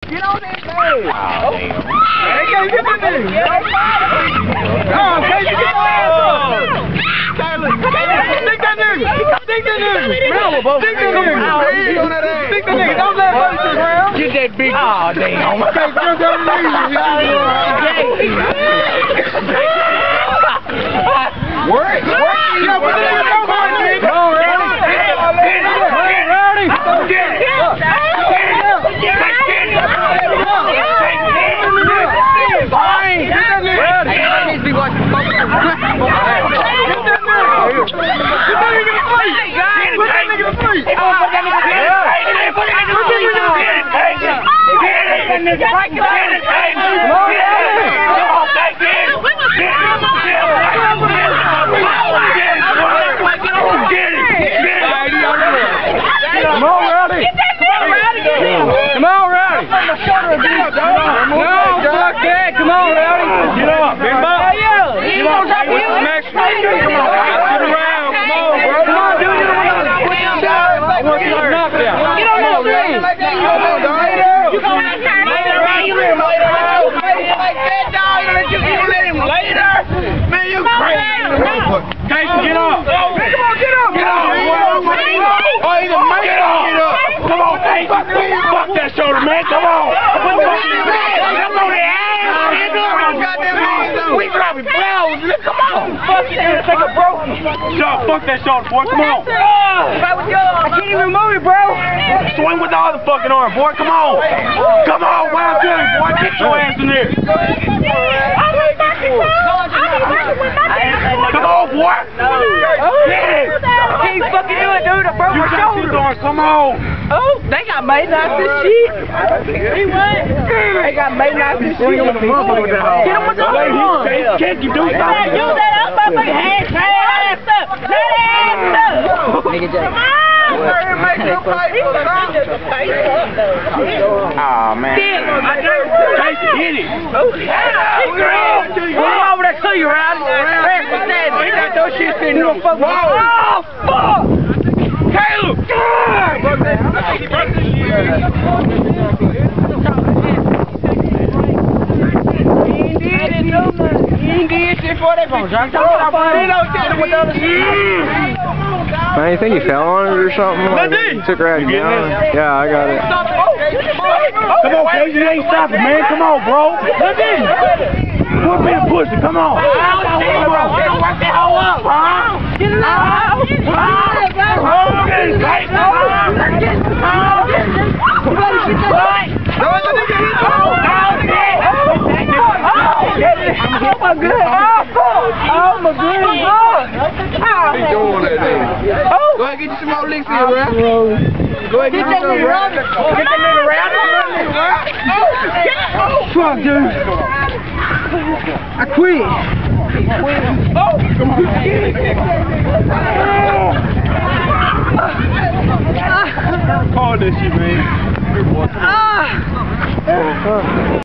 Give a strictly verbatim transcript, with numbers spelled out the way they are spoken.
Get on that thing. Oh, damn. Hey, can't get that thing. Oh, can't you get your ass up? Caleb, stick that nigga. Stick that nigga. Stick that nigga. Stick that nigga. Don't let him touch the ground. Get that big. Oh, damn. Okay, jump on the knees. Work. Work. Yeah, put the nigga down behind you, nigga. Come on, Rowdy. Rowdy. Get it. Come on, Rowdy. Come on, Rowdy. No, fuck that. Come on, Rowdy. Get up. Big ball. Get up. Smash. Come on. Sit around. Come on, bro. Come on, dude. I want you to knock down. Get on that thing. Come on, dog. You going to turn later. You let him later. Like that, dog. You let you let him later. Man, you crazy. Casey, get up. Come on, get up. Get up. Oh, he's a man. Get up. Come on, Casey. Fuck that shoulder, man. Come on. Come on, the ass. We dropping blows. Come on. Fuck it. Take a broken. Shut fuck that shoulder, boy. Come on. I can't even move it, bro. Swing with the other fucking arm, boy. Come on. Come on. Wild good, boy. Get your ass in there. Come on, boy. Get it. Can't fucking do it, dude. I broke my shoulder. Come on. Oh, they got made nice this shit. He what? They got made nice this shit. Get him with the other one. Can't you do Use that up, motherfucker. Hand, ass up. That ass up. Nigga Jay. Come on. Oh, man. Casey, hit it. Oh, yeah. Come over there to you, Rowdy. What's that? We got those shit sitting on fuck. Oh, fuck. Caleb. Man, you think he fell on it or something? Like, he took her out of the ground. Yeah, I got it. Come on, Casey, you ain't stopping, man. Come on, bro. Look in. Quit being pussy. Come on. Come on. Work that hoe up, huh? Get it out. Get it out. Get it tight. Get it out. You better get that right. Oh my goodness! Oh my goodness! What you doing that day? Oh! Go ahead, get you some more licks here, bro. Go ahead, get, get that nigga around. Get that nigga around. Oh, fuck, dude. I quit. Oh, come on. Call this shit, man. Ah.